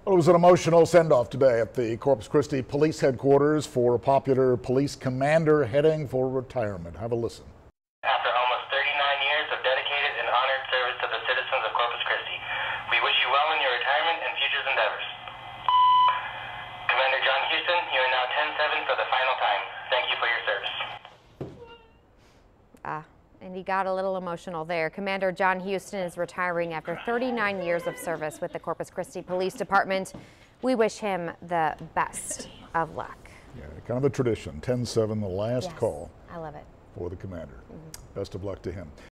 Well, it was an emotional send-off today at the Corpus Christi Police Headquarters for a popular police commander heading for retirement. Have a listen. After almost 39 years of dedicated and honored service to the citizens of Corpus Christi, we wish you well in your retirement and future endeavors. Commander John Houston, you are now 10-7 for the final time. Thank you for your service. And he got a little emotional there. Commander John Houston is retiring after 39 years of service with the Corpus Christi Police Department. We wish him the best of luck. Yeah, kind of a tradition. 10-7, the last Yes, call. I love it. For the commander. Best of luck to him.